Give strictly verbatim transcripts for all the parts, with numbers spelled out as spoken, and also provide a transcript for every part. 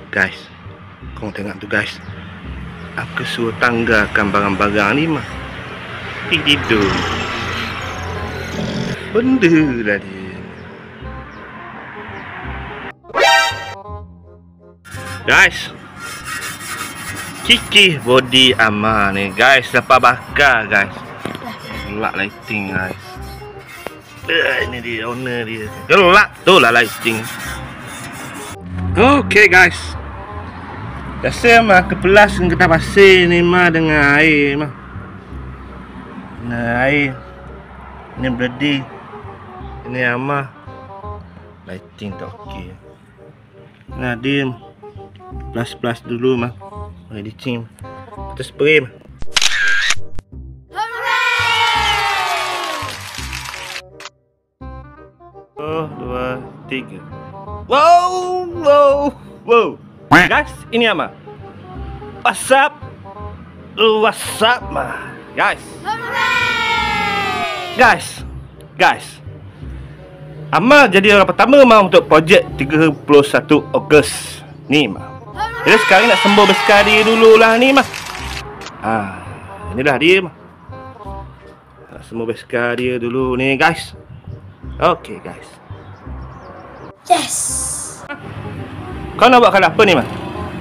Guys, korang tengok tu guys, aku suruh tanggakan barang-barang ni mah tidur. Benda lah dia. Guys, kikih body Amar ni guys, lepas bakar guys. Gelap lighting guys. Uh, ini dia owner dia. Gelap tu lah lighting. Okay guys, biasa mah kepelas kita pasir ni mah dengan air mah. Dengan air. Ini berdi. Ini Amar. Lighting tak okey. Nah dia plus-plus dulu mah. Boleh dicing. Kita spray mah. Oh, dua, tiga. Wow, wow, wow. Guys, ini Amar. What's up? What's up mah? Guys. Guys. Guys. Amar jadi orang pertama mah untuk projek tiga puluh satu Ogos ni mah. Jadi sekarang nak sembuh bersekar dia dululah ni mah. Ah, inilah dia mah. Nak sembuh bersekar dia dulu ni guys. Okay guys. Yes. Kau nak buat kalau apa ni mah?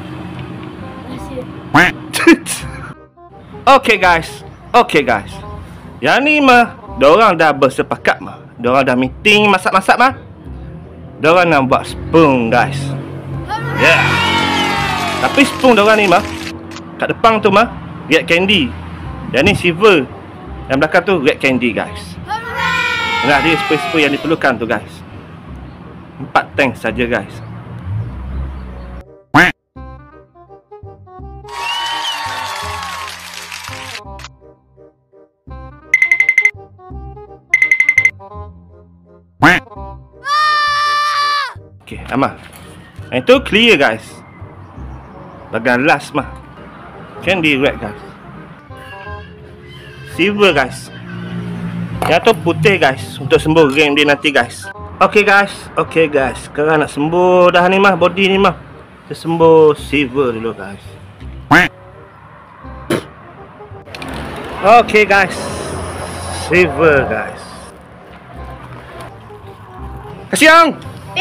Okay guys. Okay guys. Yang ni mah diorang dah bersepakat mah. Diorang dah meeting masak-masak mah. Diorang nak buat spoon guys. Yeah. Tapi spoon diorang ni mah, kat depan tu mah red candy. Yang ni silver. Yang belakang tu red candy guys. Nah dia spray-spray yang diperlukan tu guys. Empat tank saja guys. Okay, Amar. Yang tu clear guys. Bagian last mah candy red guys. Silver guys. Yang tu putih guys, untuk sembuh game dia nanti guys. Okay guys, okay guys. Sekarang nak sembuh dah ni mah, body ni mah. Kita sembuh silver dulu guys. Okay guys, silver guys. Kasiang.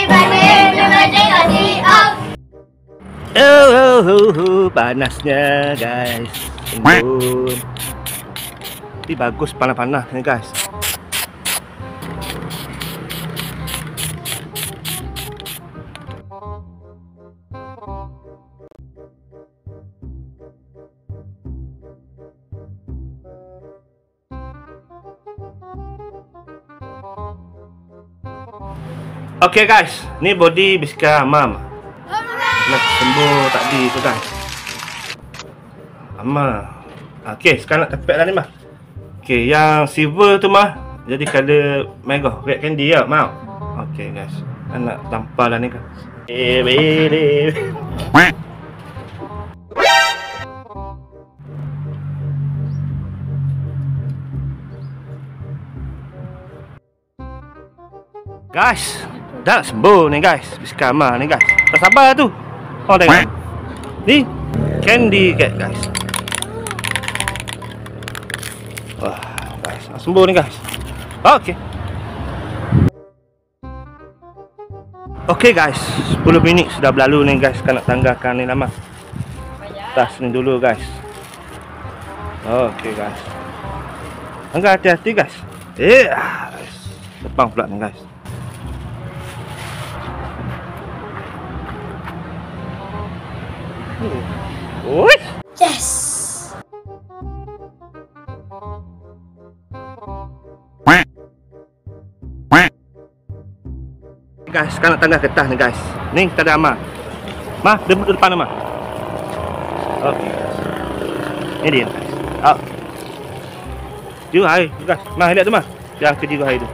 Oh, oh, oh, oh, panasnya guys. Sembuh. Tapi bagus panas-panas ni guys. Okay guys, ni body biskar Amar. Nak sembuh tadi tu guys. Amar. Okay, sekarang nak tepek lah ni mah. Okay, yang silver tu mah jadi color merah, red candy ya, mau. Okay guys, nak tampal lah ni kan. Eh, eh, eh. Guys, dah sembuh ni guys. Biskar Amar ni guys. Tak sabar tu. Oh tengok. Ni candy cat guys. Wah, guys, nak sembuh ni guys. Okey. Okey guys, sepuluh minit sudah berlalu ni guys. Kan nak tanggalkan ni nama. Tas ni dulu guys. Okey guys. Angkat hati-hati guys. Eh, depan pula ni guys. Oi. Yes. Guys, sekarang nak tanggal kertas ni guys. Ni kita ada Amar. Mah, dia duduk depan Amar. Okey. Ni dia guys. Oh. Jiwa air guys. Mah, lihat tu mah. Jangan ke jiwa air tu.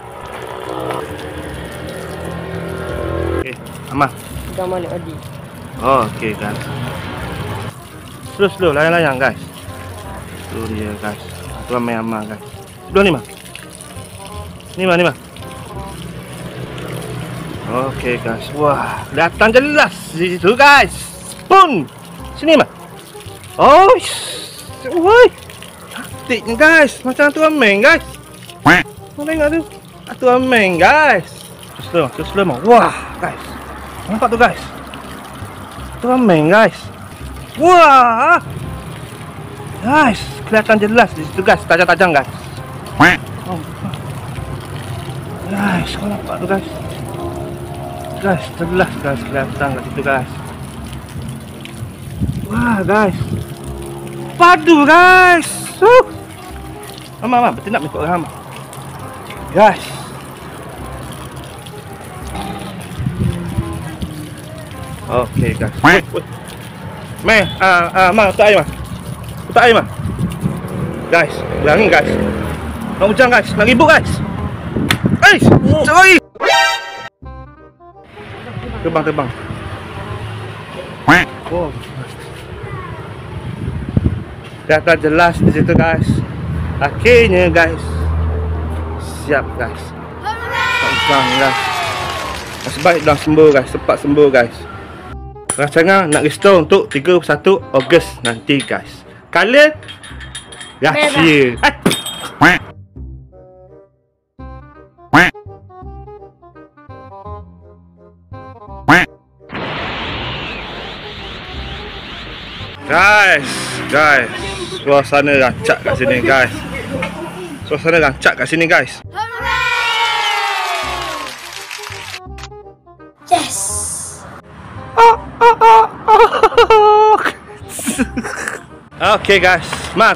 Okey, Amar. Dah mana tadi? Oh, okey guys. Slow slow layang-layang guys. Tu dia guys. Tu ramai Amar guys. Sebelah ni mah. Ni mah ni mah. Okey guys. Wah, datang jelas di situ guys. Spoon. Sini mah. Oh. Woi. Cantiknya guys. Macam tu ameng guys. Kau tengok tu. Tu ameng guys. Slow, slow mah. Wah, guys. Nampak tu guys. Tu ameng guys. Wah. Guys, kelihatan jelas di situ guys. Tajam-tajam guys. Oh. Guys, kau nampak tu guys. Guys, jelas guys kelihatan kat situ guys. Wah guys, padu guys. Uh. Mama, mama, betul nak ikut orang mama. Guys. Okay guys. Wait, wait. Meh, ah, ah, ma, tak air mah. Tak air mah. Guys, berangin guys. Nak hujan guys, nak ribut guys. Eh, sorry. Terbang, terbang. Oh. Kelihatan jelas di situ guys. Akhirnya guys. Siap guys. Tak usah guys. Nasib baik dah sembuh guys. Cepat sembuh guys. Rasanya nak restore untuk tiga puluh satu Ogos nanti guys. Color rahsia. Guys, guys, suasana rancak kat sini guys. Suasana rancak kat sini guys. Yes. Okay guys, ma.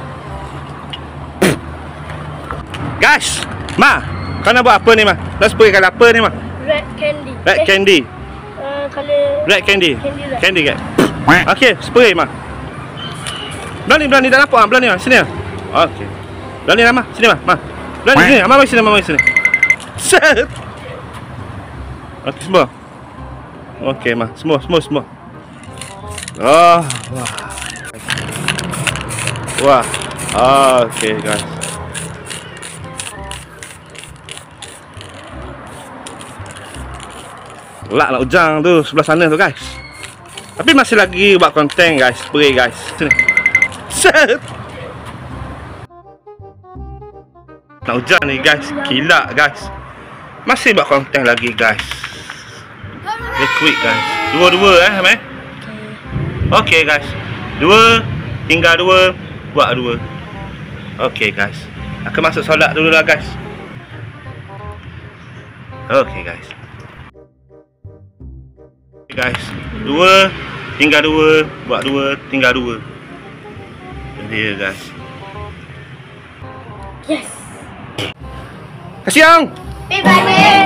Guys, ma, kau nak buat apa ni ma? Nak spraykan apa ni ma? Red candy. Red eh, candy. Uh, color Red candy. Candy red. Candy guys. Okay, spray ma. Berani, berani tak nampak ah, berani ah. Sini ah. Okey. Berani lah ma. Sini ma. Ma. Berani sini. Ma mari sini, ma mari sini. Set. Okey semua. Okey ma. Semua, semua, semua. Oh, wah. Wah. Okey guys. Gelak nak hujan tu sebelah sana tu guys. Tapi masih lagi buat konten guys. Spray guys. Sini. Set. Nak hujan ni guys. Kilat guys. Masih buat konten lagi guys. Liquid guys. Dua-dua eh meh. Okey guys. Dua. Tinggal dua. Buat dua. Okey guys. Aku masuk solat dulu lah guys. Okey guys. Guys, dua, tinggal dua, buat dua, tinggal dua. Dia guys. Yes. Kasih yang. Bye bye.